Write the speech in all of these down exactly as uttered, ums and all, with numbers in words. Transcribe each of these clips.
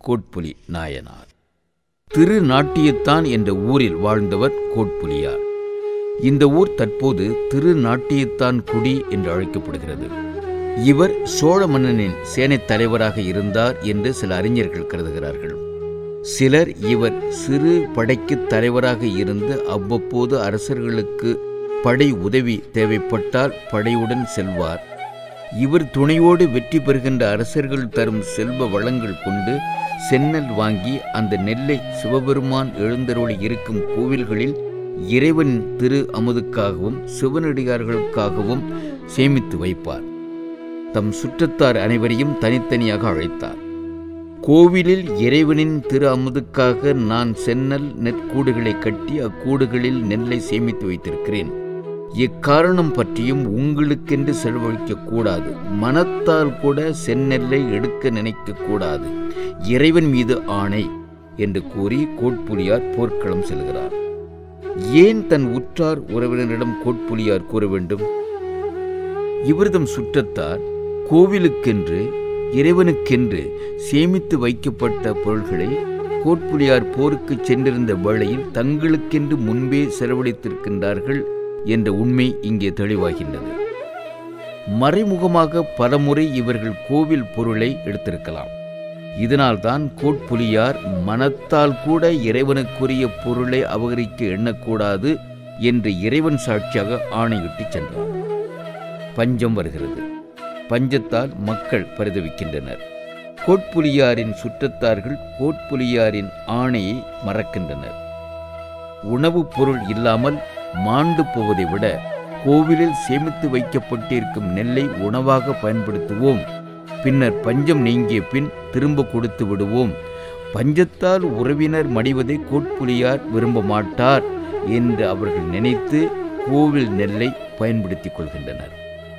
கோட்புலி நாயனார். திருநாட்டியத்தான் என்ற ஊரில் வாழ்ந்தவர் கோட்புலியார். இந்த ஊர் தற்போது திருநாட்டியத்தான் குடி என்று அழைக்கப்படுகிறது. இவர் சோழ மன்னனின் சேனைத் தலைவராக இருந்தார் என்று சில அறிஞர்கள் கருதுகிறார்கள். சிலர் இவர் சிறு படைக்கு தலைவராக இருந்து அவ்வப்போது அரசர்களுக்கு படை உதவி தேவைப்பட்டால் படையுடன் செல்வார். இவர் துணையோடு வெற்றி பெறுகின்ற அரசர்கள் தரும் செல்வ வளங்கள் கொண்டு செந்நெல் வாங்கி அந்த நெல்லை சிவபெருமான் எழுந்தருளி இருக்கும் கோவில்களில் இறைவன் திரு அமுதுக்காகவும் சிவனடியார்களுக்காகவும் சேமித்து வைப்பார். தம் சுற்றத்தார் அனைவரையும் தனித்தனியாக அழைத்தார். கோவிலில் இறைவனின் திரு அமுதுக்காக நான் செந்நெல் நெற்கூடுகளை கட்டி அக்கூடுகளில் நெல்லை சேமித்து வைத்திருக்கிறேன். இக்காரணம் பற்றியும் உங்களுக்கென்று செலவழிக்க கூடாது. மனத்தால் கூட செந்நெல்லை எடுக்க நினைக்க கூடாது. இறைவன் மீது ஆணை என்று கூறி கோட்புலியார் போர்க்களம் செல்கிறார். ஏன் தன் உற்றார் உறவினரிடம் கோட்புலியார் கூற வேண்டும்? இவர்தம் சுற்றத்தார் கோவிலுக்கென்று இறைவனுக்கென்று சேமித்து வைக்கப்பட்ட பொருள்களை கோட்புலியார் போருக்கு சென்றிருந்த வேளையில் தங்களுக்கென்று முன்பே செலவழித்திருக்கின்றார்கள் என்ற உண்மை இங்கே தெளிவாகின்றது. மறைமுகமாக பலமுறை இவர்கள் கோவில் பொருளை எடுத்திருக்கலாம். இதனால்தான் கோட்புலியார் மனத்தால் கூட இறைவனுக்குரிய பொருளை அபகரிக்க எண்ணக்கூடாது என்று இறைவன் சாட்சியாக ஆணையிட்டு சென்றார். பஞ்சம் வருகிறது. பஞ்சத்தால் மக்கள் பரிதவிக்கின்றனர். கோட்புலியாரின் சுற்றத்தார்கள் கோட்புலியாரின் ஆணையை மறக்கின்றனர். உணவுப் பொருள் இல்லாமல் மாண்டு போவதை விட கோவிலில் சேமித்து வைக்கப்பட்டிருக்கும் நெல்லை உணவாக பயன்படுத்துவோம். பின்னர் பஞ்சம் நீங்கிய பின் திரும்ப கொடுத்து விடுவோம். பஞ்சத்தால் உறவினர் மடிவதை கோட்புலியார் விரும்ப மாட்டார் என்று அவர்கள் நினைத்து கோவில் நெல்லை பயன்படுத்திக் கொள்கின்றனர்.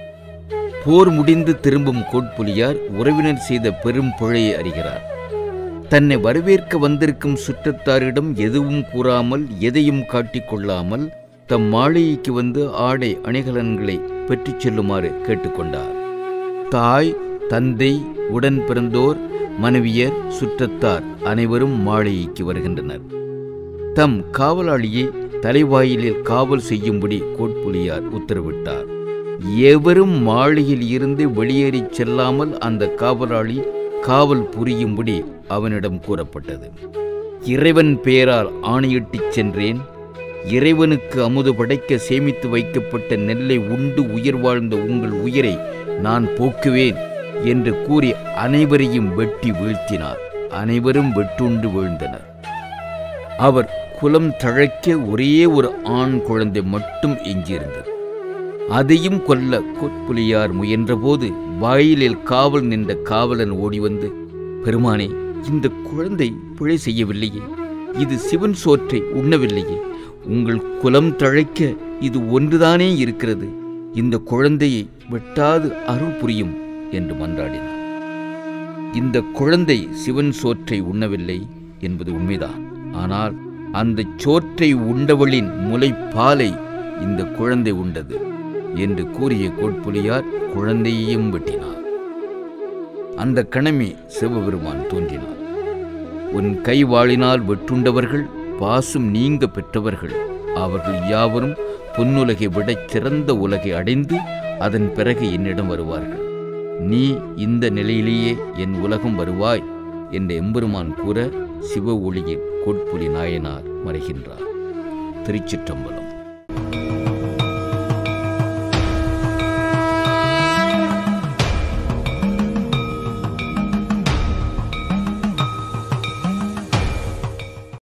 போர் முடிந்து திரும்பும் கோட்புலியார் உறவினர் செய்த பெரும் பிழையை அறிகிறார். தன்னை வரவேற்க வந்திருக்கும் சுற்றத்தாரிடம் எதுவும் கூறாமல் எதையும் காட்டிக்கொள்ளாமல் தம் மாளிகைக்கு வந்து ஆடை அணிகலன்களை பெற்றுச் செல்லுமாறு கேட்டுக்கொண்டார். தாய், தந்தை, உடன் பிறந்தோர், மனைவியர், சுற்றத்தார் அனைவரும் மாளிகைக்கு வருகின்றனர். தம் காவலாளியை தலைவாயிலில் காவல் செய்யும்படி கோட்புலியார் உத்தரவிட்டார். எவரும் மாளிகையில் இருந்து வெளியேறிச் செல்லாமல் அந்த காவலாளி காவல் புரியும்படி அவனிடம் கூறப்பட்டது. இறைவன் பெயரால் ஆணையிட்டுச் சென்றேன். இறைவனுக்கு அமுது படைக்க சேமித்து வைக்கப்பட்ட நெல்லை உண்டு உயிர் வாழ்ந்த உங்கள் உயிரை நான் போக்குவேன் என்று கூறி அனைவரையும் வெட்டி வீழ்த்தினார். அனைவரும் வெட்டுண்டு வீழ்ந்தனர். அவர் குலம் தழைக்க ஒரே ஒரு ஆண் குழந்தை மட்டும் எஞ்சியிருந்தது. அதையும் கொல்ல கோட்புலியார் முயன்றபோது வாயிலில் காவல் நின்ற காவலன் ஓடி வந்து, பெருமானே, இந்த குழந்தை பிழை செய்யவில்லையே, இது சிவன் சோற்றை உண்ணவில்லையே, உங்கள் குலம் தழைக்க இது ஒன்றுதானே இருக்கிறது, இந்த குழந்தையை வெட்டாது அருள் புரியும் என்று மன்றாடினார். இந்த குழந்தை சிவன் சோற்றை உண்ணவில்லை என்பது உண்மைதான். ஆனால் அந்த சோற்றை உண்டவளின் முலைப்பாலை இந்த குழந்தை உண்டது என்று கூறிய கோட்புலியார் குழந்தையையும் வெட்டினார். அந்த கணமே சிவபெருமான் தோன்றினார். உன் கைவாளினால் வெட்டுண்டவர்கள் பாசும் நீங்க பெற்றவர்கள். அவர்கள் யாவரும் பொன்னுலகை விட சிறந்த உலகை அடைந்து அதன் பிறகு என்னிடம் வருவார்கள். நீ இந்த நிலையிலேயே என் உலகம் வருவாய் என்ற எம்பெருமான் கூற சிவ ஒளியில் கோட்புலி நாயனார் மறைகின்றார். திருச்சிற்றம்பலம்.